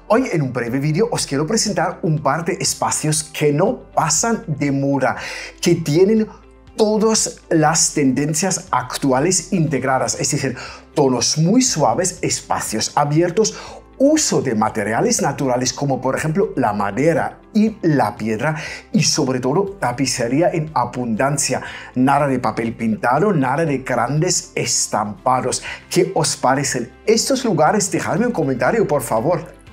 Hoy en un breve vídeo os quiero presentar un par de espacios que no pasan de moda, que tienen todas las tendencias actuales integradas, es decir, tonos muy suaves, espacios abiertos, uso de materiales naturales como por ejemplo la madera y la piedra y sobre todo tapicería en abundancia, nada de papel pintado, nada de grandes estampados. ¿Qué os parecen estos lugares? Dejadme un comentario por favor.